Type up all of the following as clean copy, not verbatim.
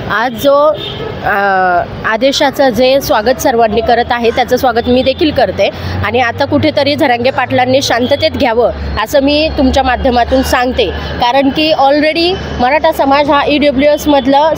आज जो आदेशाचं जे स्वागत सर्वांनी करत आहे त्याचं स्वागत मी देखील करते आणि आता कुठेतरी झरांगे पाटलांनी शांततेत घ्यावं असं मी तुमच्या माध्यमातून सांगते, कारण की ऑलरेडी मराठा समाज हा EWS मधलं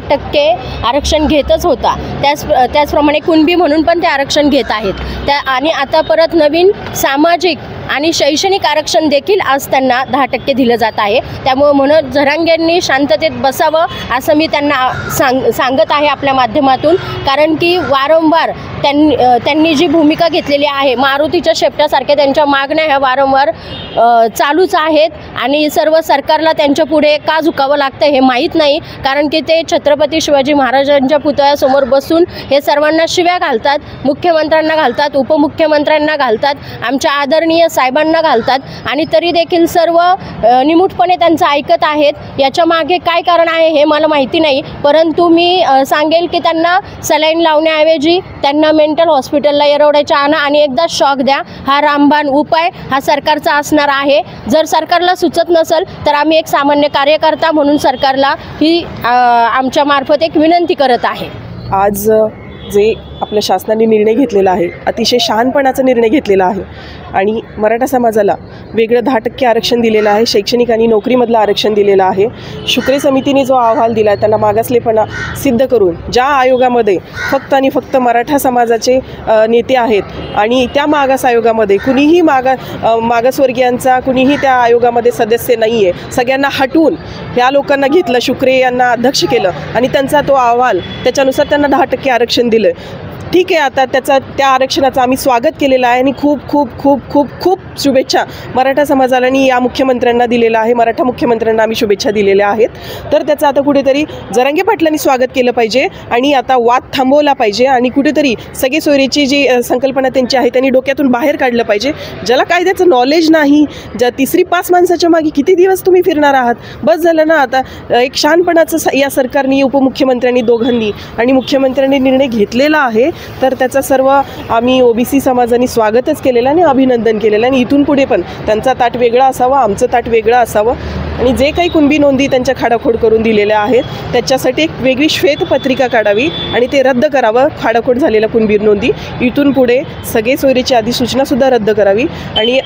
8.5% आरक्षण घेतच होता, त्याचप्रमाणे कुणबी म्हणून पण ते आरक्षण घेत आहेत आणि आता परत नवीन सामाजिक आणि शैक्षणिक आरक्षण देखील आज त्यांना 10% दिलं जात आहे। त्यामुळे म्हणून झरांगेंनी शांततेत बसावं असं मी त्यांना सांगत आहे आपल्या माध्यमातून, कारण की वारंवार त्यांनी जी भूमिका घेतलेली आहे, मारुतीच्या शेपटासारख्या त्यांच्या मागण्या ह्या वारंवार चालूच आहेत आणि सर्व सरकारला त्यांच्या पुढे का झुकावं लागतं हे माहीत नाही, कारण की ते छत्रपती शिवाजी महाराजांच्या पुतळ्यासमोर बसून हे सर्वांना शिव्या घालतात, मुख्यमंत्र्यांना घालतात, उपमुख्यमंत्र्यांना घालतात, आमच्या आदरणीय साहेबांना घालतात आणि तरी देखील सर्व निमूटपणे त्यांचं ऐकत आहेत। याच्या मागे काय कारण आहे हे मला माहिती नाही, परंतु मी सांगेल की त्यांना सलाईन लावण्याऐवजी त्यांना मेंटल हॉस्पिटलला येरवड्याच्या आणा आणि एकदा शॉक द्या, हा रामबाण उपाय हा सरकारचा असणार आहे। जर सरकारला सुचत नसेल तर आम्ही एक सामान्य कार्यकर्ता म्हणून सरकारला ही आमच्या मार्फत एक विनंती करत आहे। आज जे आपल्या शासनाने निर्णय घेतलेला आहे, अतिशय शहाणपणाचा निर्णय घेतलेला आहे आणि मराठा समाजाला वेगळं 10% आरक्षण दिलेलं आहे, शैक्षणिक आणि नोकरीमधलं आरक्षण दिलेलं आहे। शुक्रे समितीने जो अहवाल दिला आहे त्यांना मागासलेपणा सिद्ध करून ज्या आयोगामध्ये फक्त आणि फक्त मराठा समाजाचे नेते आहेत आणि त्या मागास आयोगामध्ये कुणीही मागासवर्गीयांचा कुणीही त्या आयोगामध्ये सदस्य नाही आहे, सगळ्यांना हटवून ह्या लोकांना घेतलं, शुक्रे यांना अध्यक्ष केलं आणि त्यांचा तो अहवाल त्याच्यानुसार त्यांना 10% आरक्षण दिलं। ठीक आहे, आता त्या आरक्षणाचं आम्ही स्वागत केलेलं आहे आणि खूप खूप खूप खूप खूप शुभेच्छा मराठा समाजाला आणि या मुख्यमंत्र्यांना दिलेला आहे, मराठा मुख्यमंत्र्यांना आम्ही शुभेच्छा दिलेल्या आहेत। तर त्याचं आता कुठेतरी झरांगे पाटलांनी स्वागत केलं पाहिजे आणि आता वाद थांबवला पाहिजे आणि कुठेतरी सगळे सोयरीची जी संकल्पना त्यांची आहे त्यांनी डोक्यातून बाहेर काढलं पाहिजे। ज्याला कायद्याचं नॉलेज नाही, ज्या 3री 5 माणसाच्या मागे किती दिवस तुम्ही फिरणार आहात, बस झालं ना। आता एक शहाणपणाचं या सरकारने, उपमुख्यमंत्र्यांनी दोघांनी आणि मुख्यमंत्र्यांनी निर्णय घेतलेला आहे, तर त्याचा सर्व आम्ही OBC समाजाने स्वागतच केलेलं आणि अभिनंदन केलेलं आणि इथून पुढे पण त्यांचा ताट वेगळा असावा, आमचं ताट वेगळं असावं आणि जे काही कुणबी नोंदी त्यांच्या खाडाखोड करून दिलेल्या आहेत त्याच्यासाठी एक वेगळी श्वेतपत्रिका काढावी आणि ते रद्द करावं, खाडाखोड झालेल्या कुणबी नोंदी इथून पुढे सगळे सोयरीची अधिसूचनासुद्धा रद्द करावी आणि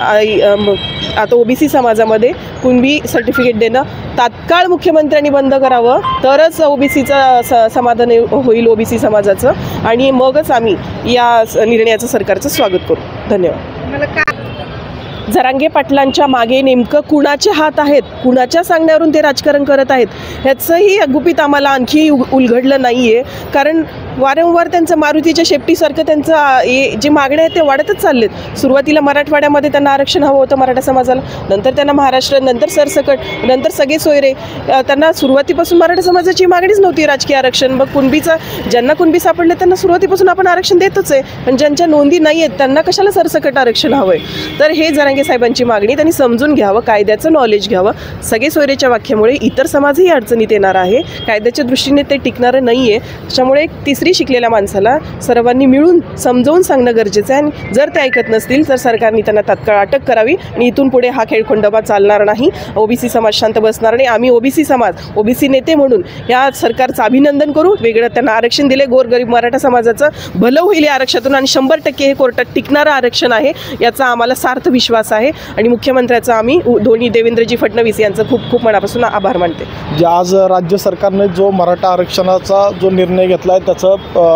आता OBC समाजामध्ये कुणबी सर्टिफिकेट देणं तात्काळ मुख्यमंत्र्यांनी बंद करावं, तरच OBCचं समाधान होईल OBC समाजाचं आणि मगच आम्ही या निर्णयाचं सरकारचं स्वागत करू। धन्यवाद। झरांगे पाटलांच्या मागे नेमकं कुणाचे हात आहेत, कुणाच्या सांगण्यावरून ते राजकारण करत आहेत ह्याचंही गुपित आम्हाला आणखी उलगडलं नाही आहे, कारण वारंवार त्यांचं मारुतीच्या शेपटीसारखं त्यांचं जे मागण्या आहेत ते वाढतच चाललेत। सुरुवातीला मराठवाड्यामध्ये त्यांना आरक्षण हवं होतं मराठा समाजाला, नंतर त्यांना महाराष्ट्र, नंतर सरसकट, नंतर सगळे सोयरे, त्यांना सुरुवातीपासून मराठा समाजाची मागणीच नव्हती राजकीय आरक्षण। मग कुणबीचा ज्यांना कुणबी सापडले त्यांना सुरुवातीपासून आपण आरक्षण देतच आहे, पण ज्यांच्या नोंदी नाही आहेत त्यांना कशाला सरसकट आरक्षण हवं आहे। तर हे झरांगे साहेबांची मागणी त्यांनी समजून घ्यावं, कायद्याचं नॉलेज घ्यावं। सगळे सोयरेच्या वाक्यामुळे इतर समाजही अडचणीत येणार आहे, कायद्याच्या दृष्टीने ते टिकणारं नाही आहे। त्याच्यामुळे 3री शिकलेल्या माणसाला सर्वांनी मिळून समजावून सांगणं गरजेचं आहे आणि जर ते ऐकत नसतील तर सरकारने त्यांना तात्काळ अटक करावी आणि इथून पुढे हा खेळखंडोबा चालणार नाही। OBC समाज शांत बसणार नाही। आम्ही OBC समाज, OBC नेते म्हणून या सरकारचं अभिनंदन करू, वेगळं त्यांना आरक्षण दिले, गोरगरीब मराठा समाजाचं भलं होईल या आरक्षणातून आणि 100% हे कोर्टात टिकणारं आरक्षण आहे याचा आम्हाला सार्थ विश्वास आहे आणि मुख्यमंत्र्याचा आम्ही दोन्ही देवेंद्रजी फडणवीस यांचं खूप खूप मनापासून आभार मानते। आज राज्य सरकारने जो मराठा आरक्षणाचा जो निर्णय घेतला आहे त्याचं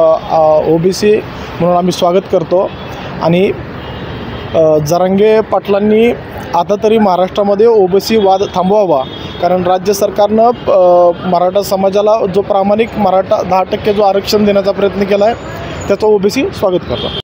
OBC म्हणून आम्ही स्वागत करतो आणि झरांगे पाटलांनी आता तरी महाराष्ट्रामध्ये OBC वाद थांबवावा, कारण राज्य सरकारनं मराठा समाजाला जो प्रामाणिक मराठा 10% जो आरक्षण देण्याचा प्रयत्न केला आहे त्याचं OBC स्वागत करतो।